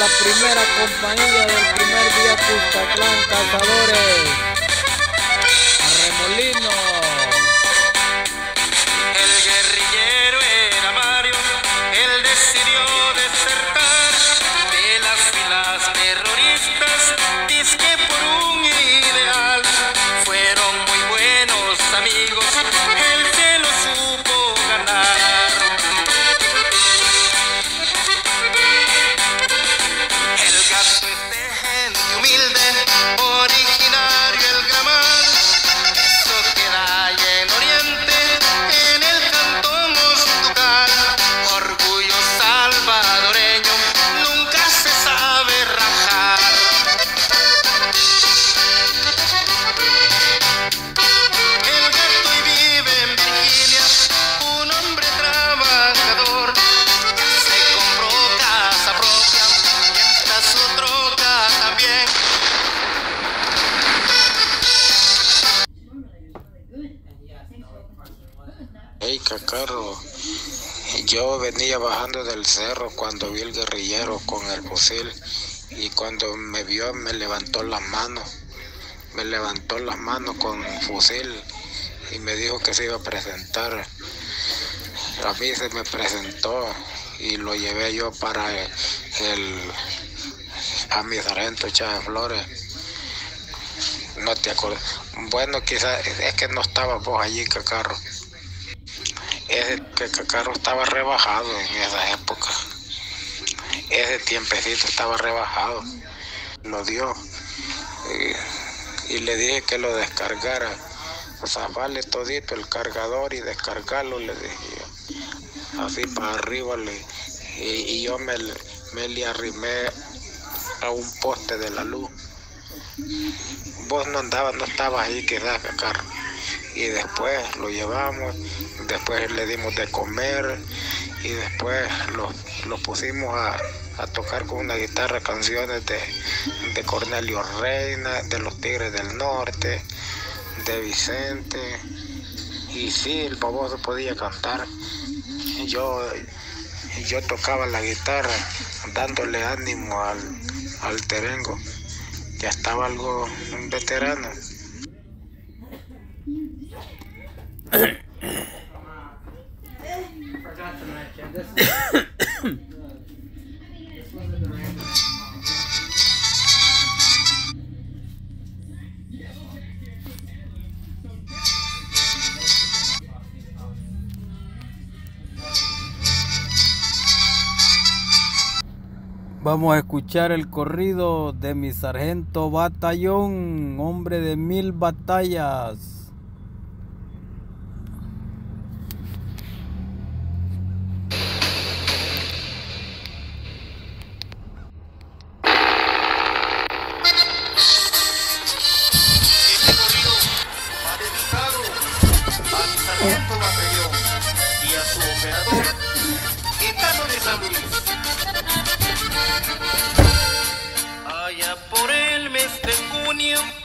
la primera compañía del primer día Cuscatlán Cazadores. Arremolino. El guerrillero era Mario, él decidió desertar de las filas terroristas, dizque por un ideal. Fueron muy buenos amigos, él se lo supo ganar. El gato es de gente humilde, originario el Gramal. Eso queda allá en Oriente, en el cantón Ostucal. Orgullo salvadoreño, nunca se sabe rajar. El gato y vive en Virginia, un hombre trabajador. Se compró casa propia y hasta su troca también. Hey Cacarro, yo venía bajando del cerro cuando vi el guerrillero con el fusil y cuando me vio me levantó las manos con el fusil y me dijo que se iba a presentar. A mí se me presentó y lo llevé yo para a mi sargento Chávez Flores. No te acuerdas. Bueno, quizás es que no estabas vos allí, Cacarro. Es que Cacarro estaba rebajado en esa época. Ese tiempecito estaba rebajado. Lo dio y le dije que lo descargara. O sea, vale todito el cargador y descargarlo, le dije yo. Así para arriba y yo me le arrimé a un poste de la luz. Vos no estabas ahí, quizás, Cacarro. Y después lo llevamos, después le dimos de comer y después lo pusimos a tocar con una guitarra canciones de Cornelio Reina, de los Tigres del Norte, de Vicente. Y sí, el baboso podía cantar. Yo tocaba la guitarra dándole ánimo al terengo. Ya estaba algo veterano. Vamos a escuchar el corrido de mi sargento Batallón, hombre de 1000 batallas. Este corrido va dedicado a mi sargento Batallón y a su operador, Gitano de San Luis. Allá por el mes de junio